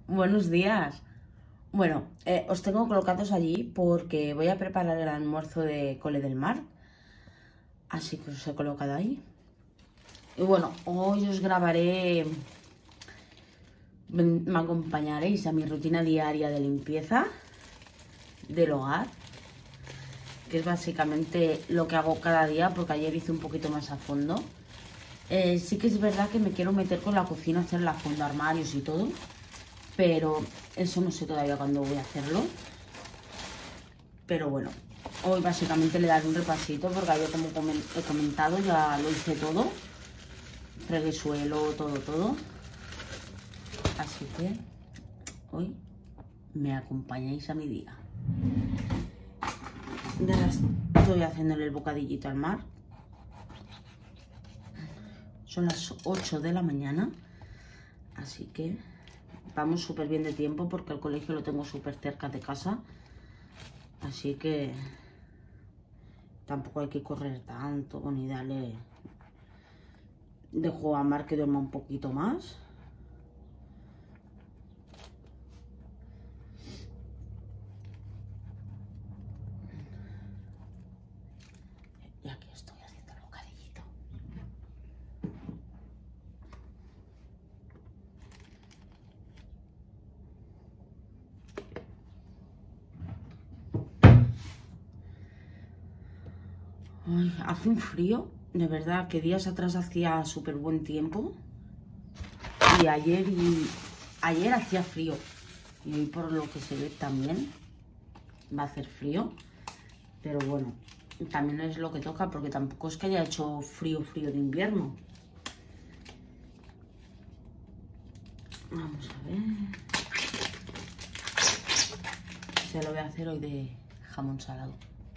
Buenos días. Bueno, os tengo colocados allí porque voy a preparar el almuerzo de Cole del Mar. Así que os he colocado ahí. Y bueno, hoy os grabaré, me acompañaréis a mi rutina diaria de limpieza del hogar, que es básicamente lo que hago cada día, porque ayer hice un poquito más a fondo. Sí que es verdad que me quiero meter con la cocina, hacer la fonda, armarios y todo, pero eso no sé todavía cuándo voy a hacerlo. Pero bueno, hoy básicamente le daré un repasito porque ayer, como he comentado, ya lo hice todo. Fregué suelo, todo. Así que hoy me acompañáis a mi día. Ya estoy haciéndole el bocadillito al mar. Son las 8 de la mañana, así que vamos súper bien de tiempo porque el colegio lo tengo súper cerca de casa. Así que tampoco hay que correr tanto ni darle. Dejo a Mar que duerma un poquito más. Y aquí estoy haciendo el bocadillito. Ay, hace un frío, de verdad, que días atrás hacía súper buen tiempo. Y ayer hacía frío. Y hoy, por lo que se ve, también va a hacer frío. Pero bueno, también es lo que toca, porque tampoco es que haya hecho frío de invierno. Vamos a ver. Se lo voy a hacer hoy de jamón salado.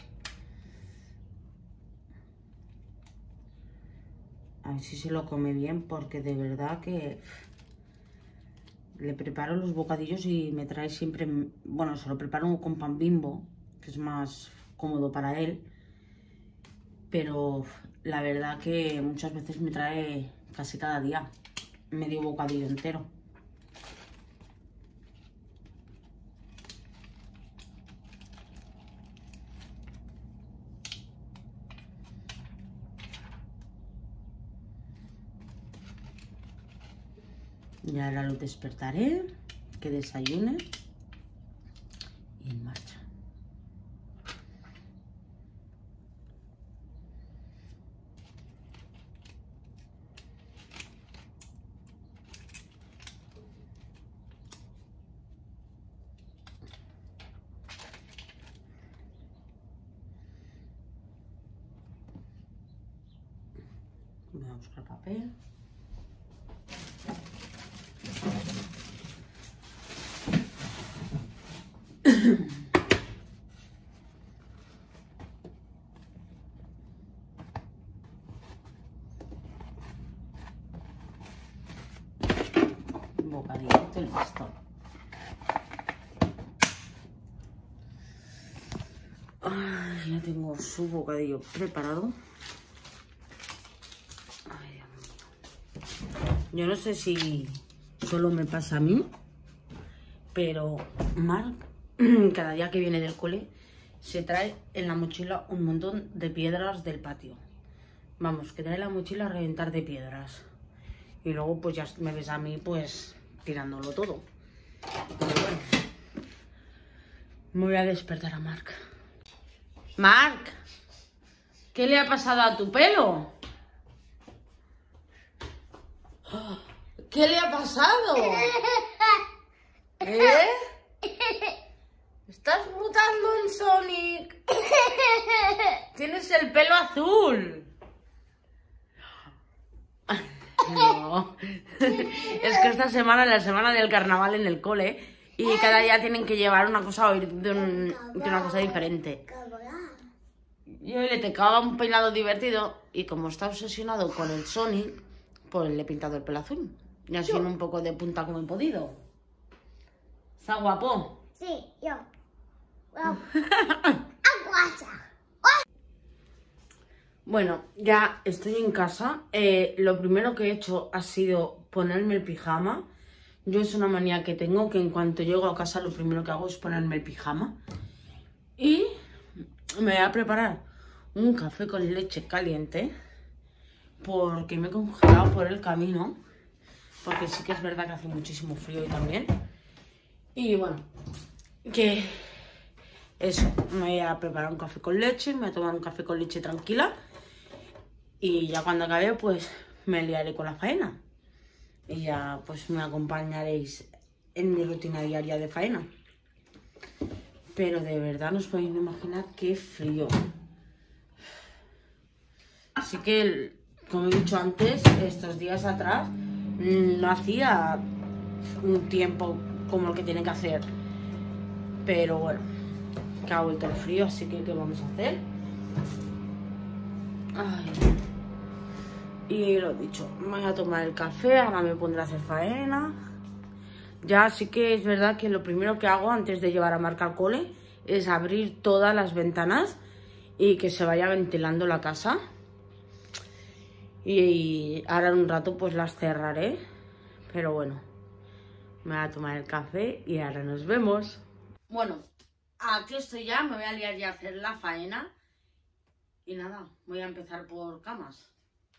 A ver si se lo come bien, porque de verdad que le preparo los bocadillos y me trae siempre... Bueno, se lo preparo con pan Bimbo, que es más cómodo para él. Pero la verdad que muchas veces me trae casi cada día medio bocadillo entero. Y ahora lo despertaré, que desayune y en marcha. Voy a buscar papel. Bocadillito listo. Ay, ya tengo su bocadillo preparado. Ay, Dios mío. Yo no sé si solo me pasa a mí, pero Marc, cada día que viene del cole, se trae en la mochila un montón de piedras del patio. Vamos, que trae la mochila a reventar de piedras. Y luego pues ya me ves a mí pues tirándolo todo. Pero bueno, me voy a despertar a Marc. Marc, ¿qué le ha pasado a tu pelo? ¿Qué le ha pasado? ¿Eh? ¿Estás mutando en Sonic? Tienes el pelo azul. No. Es que esta semana es la semana del carnaval en el cole y cada día tienen que llevar una cosa de una cosa diferente. Y hoy le tocaba un peinado divertido y como está obsesionado con el Sonic, pues le he pintado el pelo azul. Y así en un poco de punta como he podido. ¿Está guapo? Sí, yo. Bueno, ya estoy en casa. Lo primero que he hecho ha sido ponerme el pijama, Yo es una manía que tengo, que en cuanto llego a casa lo primero que hago es ponerme el pijama. Y me voy a preparar un café con leche caliente, porque me he congelado por el camino, porque sí que es verdad que hace muchísimo frío hoy también. Y bueno, que eso, me voy a preparar un café con leche, me voy a tomar un café con leche tranquila. Y ya cuando acabe, pues me liaré con la faena. Y ya pues me acompañaréis en mi rutina diaria de faena. Pero de verdad no os podéis imaginar qué frío. Así que, como he dicho antes, estos días atrás no hacía un tiempo como el que tiene que hacer. Pero bueno, que ha vuelto el frío, así que ¿qué vamos a hacer? Ay. Y lo dicho, me voy a tomar el café, ahora me pondré a hacer faena. Ya sí que es verdad que lo primero que hago antes de llevar a Marc al cole es abrir todas las ventanas y que se vaya ventilando la casa. Y ahora en un rato pues las cerraré. Pero bueno, me voy a tomar el café y ahora nos vemos. Bueno, aquí estoy ya, me voy a liar ya a hacer la faena. Y nada, voy a empezar por camas.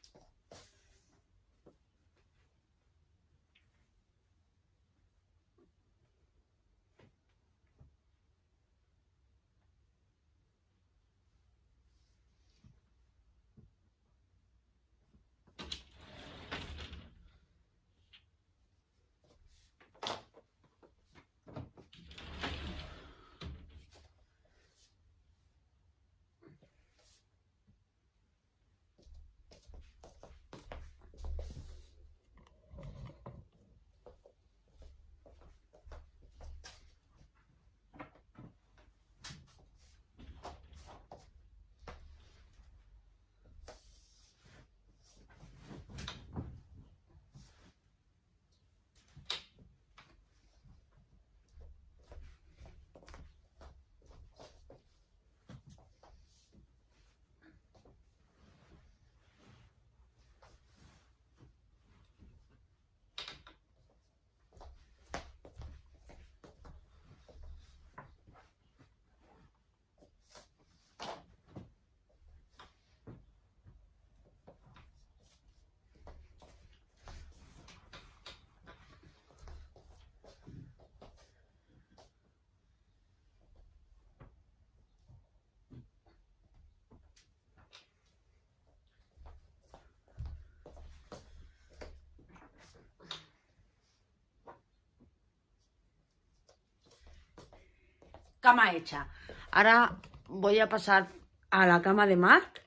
Cama hecha. Ahora voy a pasar a la cama de Marc,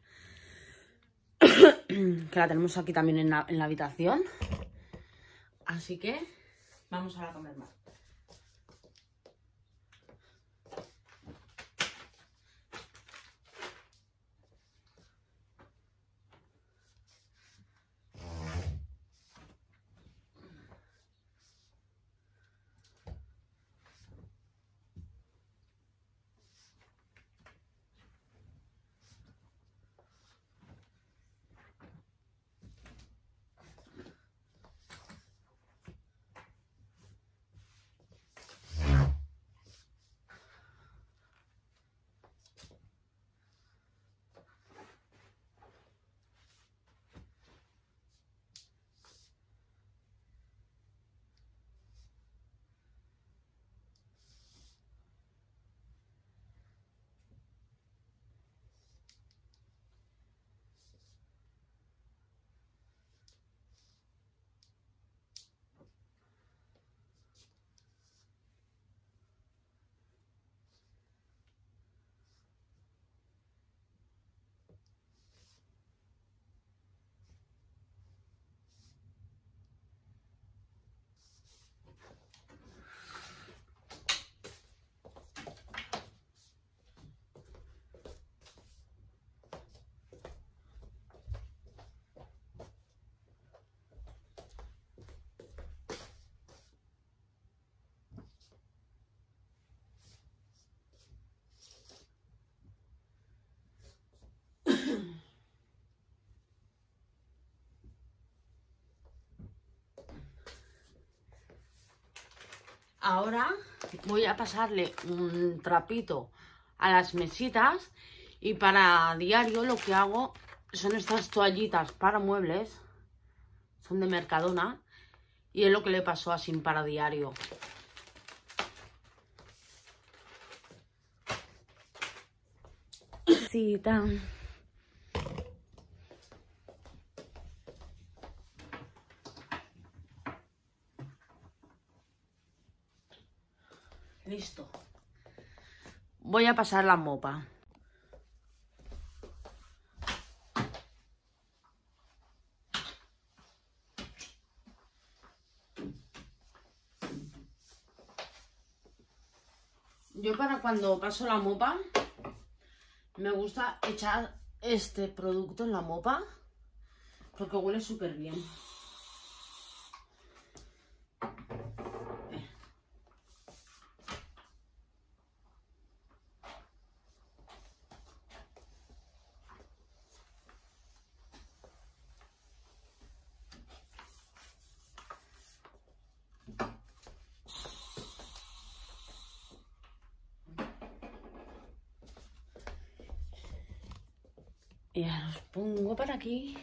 que la tenemos aquí también en la habitación. Así que vamos a la cama de Marc. Ahora voy a pasarle un trapito a las mesitas y para diario lo que hago son estas toallitas para muebles, son de Mercadona y es lo que le pasó a Sin para diario. Cita. Listo. Voy a pasar la mopa. Yo para cuando paso la mopa me gusta echar este producto en la mopa porque huele súper bien. Y ya los pongo por aquí.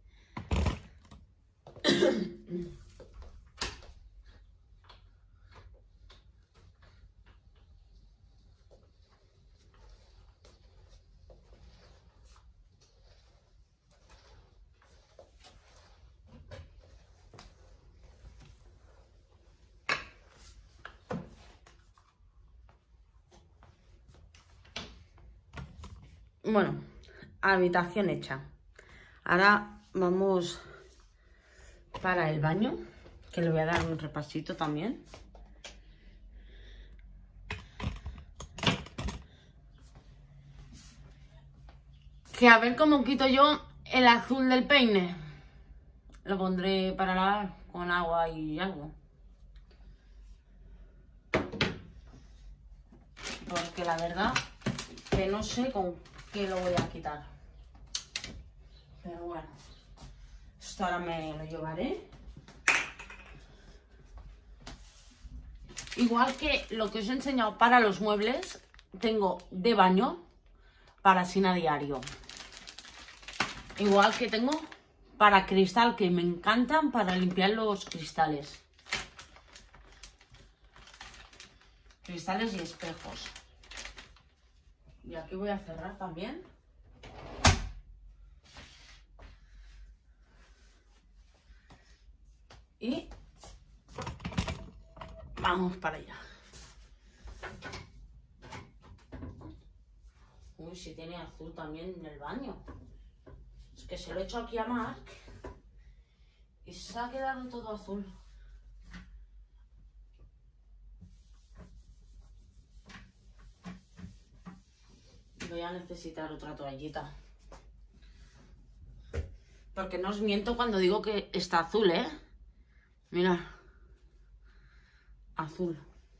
Bueno, habitación hecha. Ahora vamos para el baño, que le voy a dar un repasito también. Que a ver cómo quito yo el azul del peine. Lo pondré para lavar con agua y algo. Porque la verdad que no sé con qué lo voy a quitar. Pero bueno, esto ahora me lo llevaré. Igual que lo que os he enseñado para los muebles, tengo de baño para Sin a diario. Igual que tengo para cristal, que me encantan para limpiar los cristales. Cristales y espejos. Y aquí voy a cerrar también. Y vamos para allá. Uy, si tiene azul también en el baño. Es que se lo he hecho aquí a Marc y se ha quedado todo azul. Voy a necesitar otra toallita. Porque no os miento cuando digo que está azul, ¿eh? Mirad. Azul.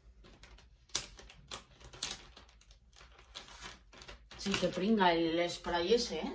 Sí que pringa el spray ese, ¿eh?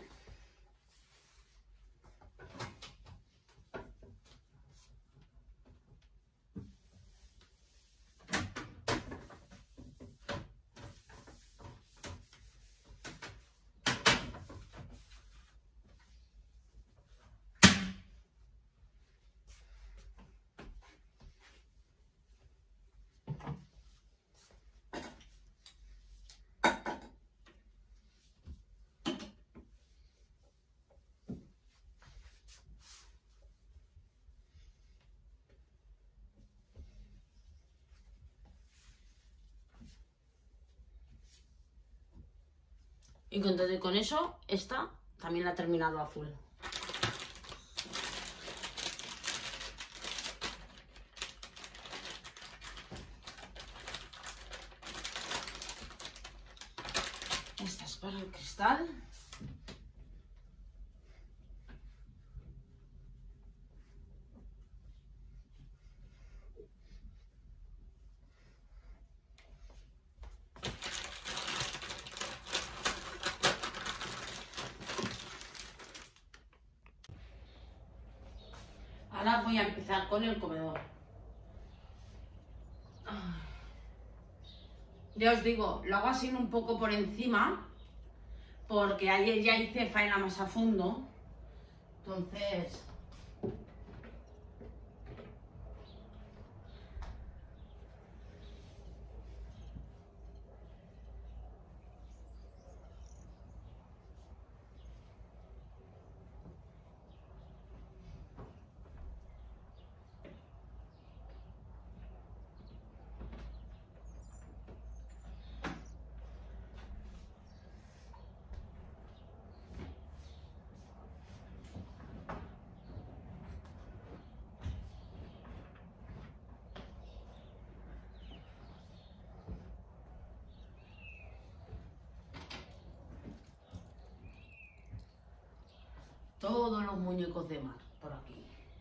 Y con eso, esta también la he terminado azul. Esta es para el cristal. Ahora voy a empezar con el comedor. Ay. Ya os digo, lo hago así un poco por encima, porque ayer ya hice faena más a fondo, entonces... Todos los muñecos de mar por aquí.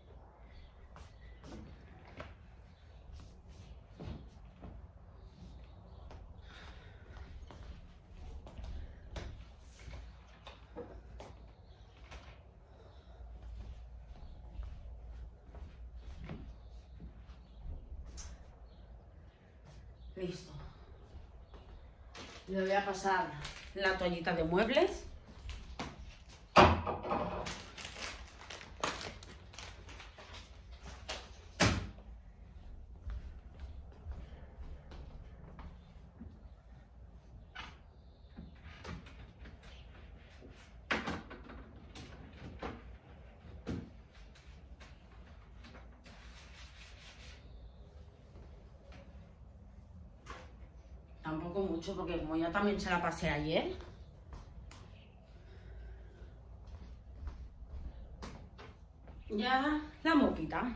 Listo. Le voy a pasar la toallita de muebles. Tampoco mucho, porque como ya también se la pasé ayer. Ya la moquita.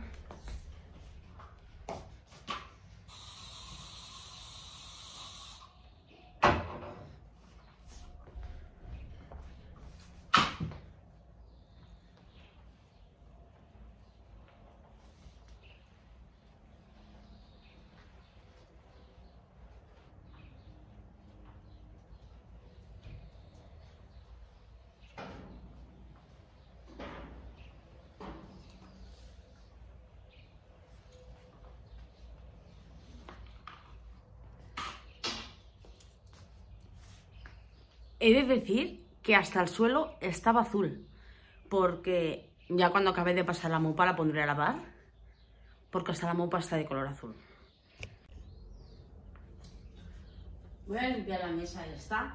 He de decir que hasta el suelo estaba azul, porque ya cuando acabe de pasar la mopa la pondré a lavar, porque hasta la mopa está de color azul. Voy a limpiar la mesa, ya está.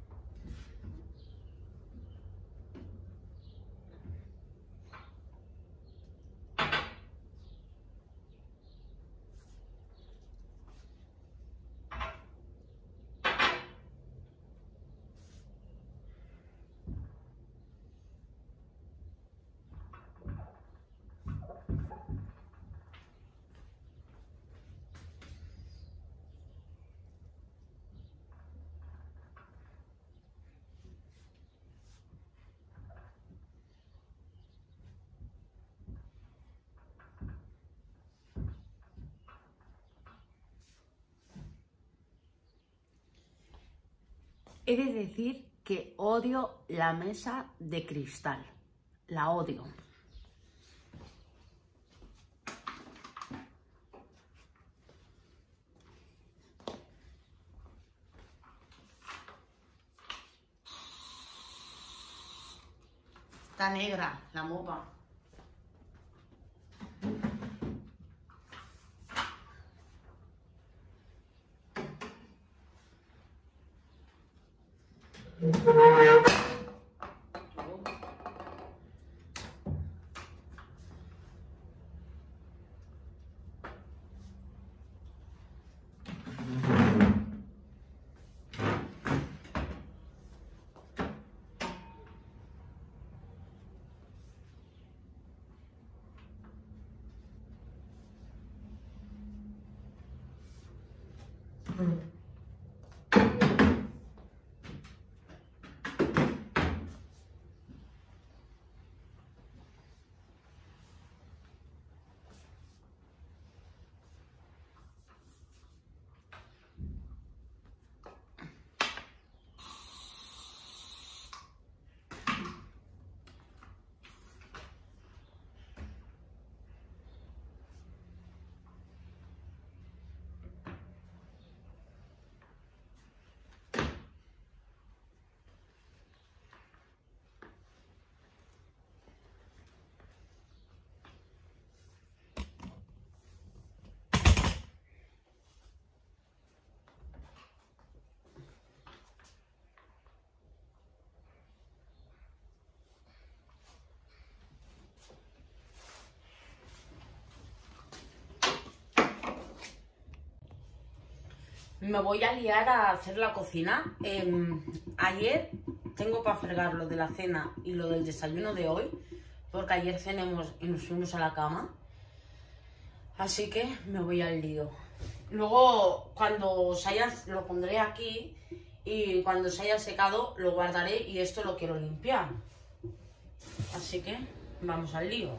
He de decir que odio la mesa de cristal. La odio. Está negra la mopa. me voy a liar a hacer la cocina. Ayer tengo para fregar lo de la cena y lo del desayuno de hoy, porque ayer cenemos y nos fuimos a la cama. Así que me voy al lío. Luego, cuando se haya, lo pondré aquí y cuando se haya secado lo guardaré y esto lo quiero limpiar. Así que vamos al lío.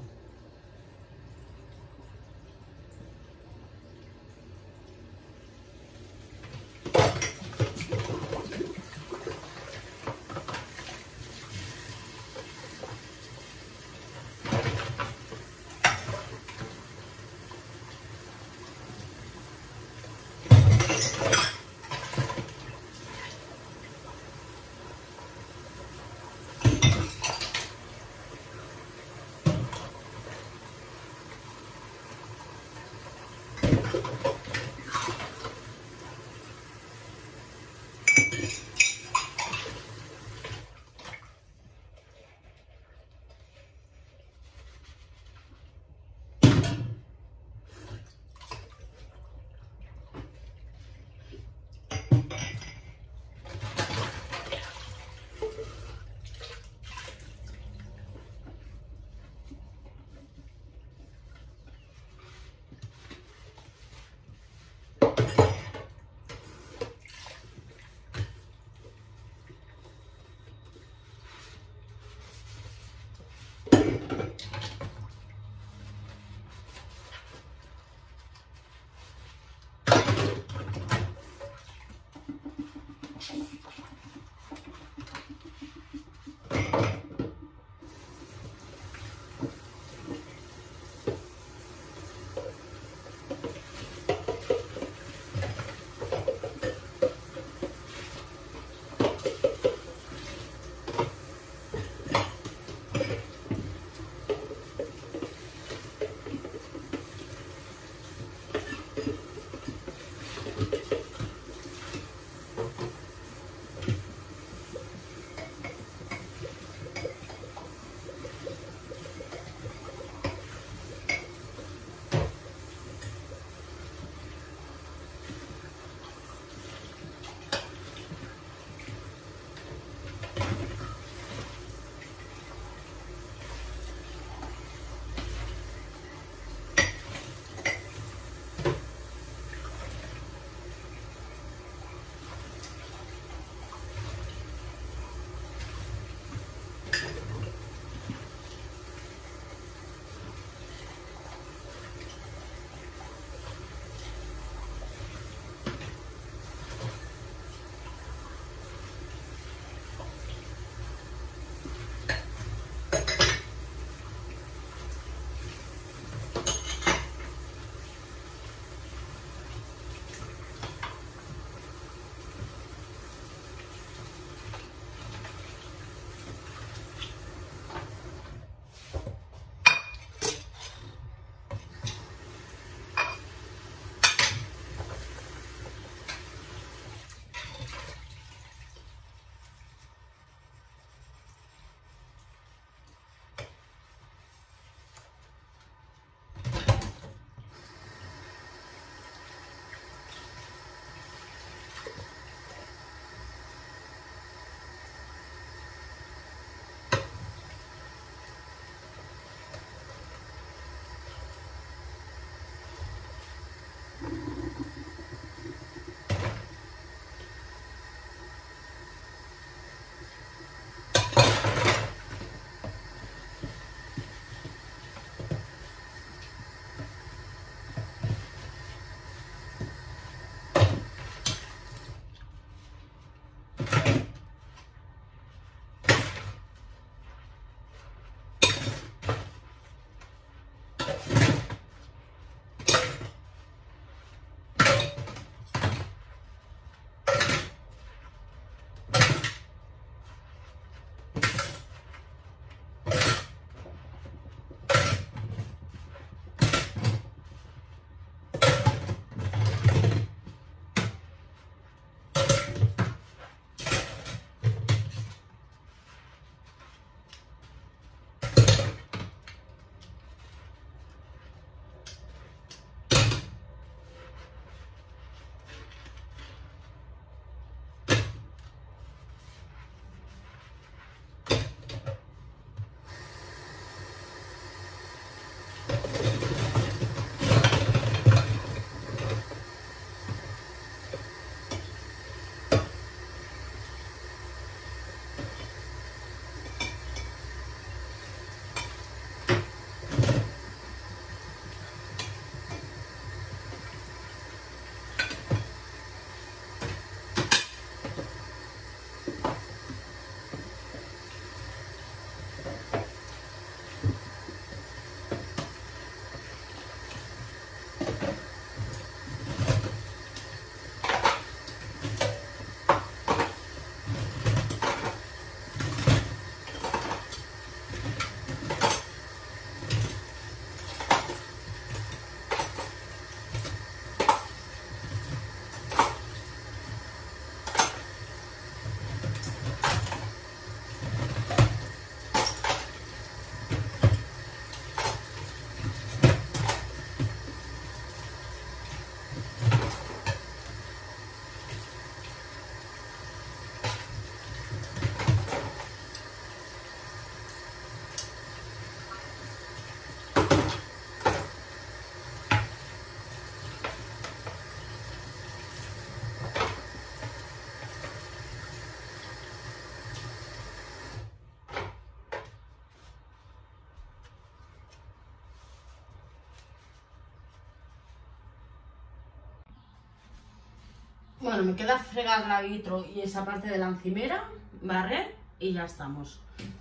Bueno, me queda fregar la vitro y esa parte de la encimera, barrer y ya estamos.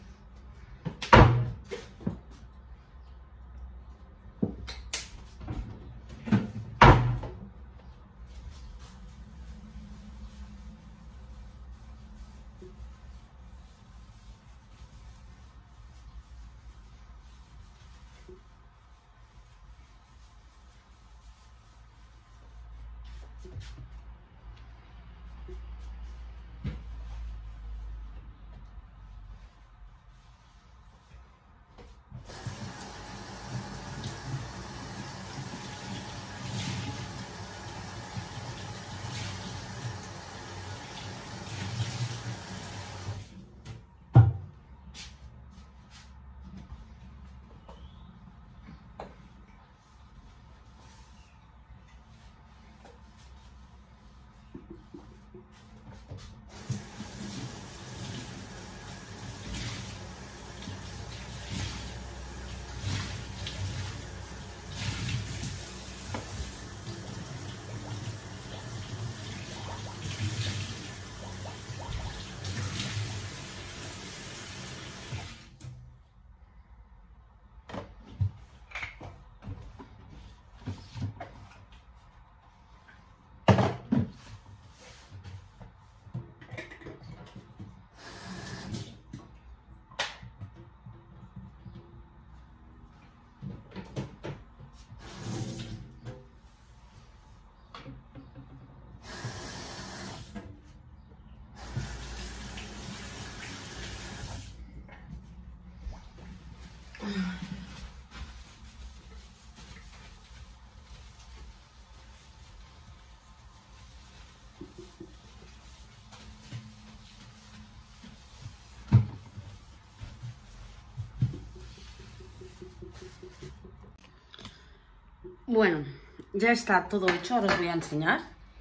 Bueno, ya está todo hecho, ahora os voy a enseñar.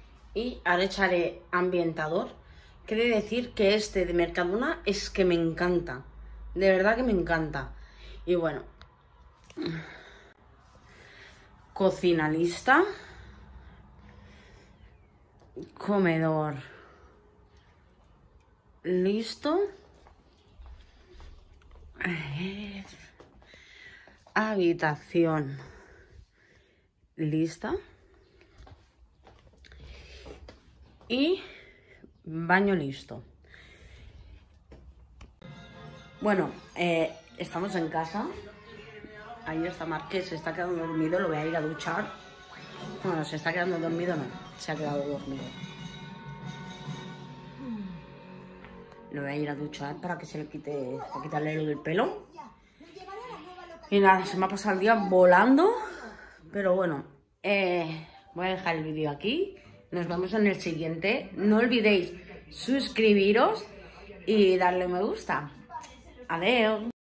Y ahora echaré ambientador. Quiere decir que este de Mercadona es que me encanta. De verdad que me encanta. Y bueno, cocina lista. Comedor listo. Habitación lista. Y baño listo. Bueno, estamos en casa. Ahí está Marqués, se está quedando dormido, lo voy a ir a duchar. Bueno, se está quedando dormido, no, se ha quedado dormido. Lo voy a ir a duchar para que se le quite, para quitarle lo del pelo. Y nada, se me ha pasado el día volando. Pero bueno, voy a dejar el vídeo aquí. Nos vemos en el siguiente. No olvidéis suscribiros y darle me gusta. Adiós.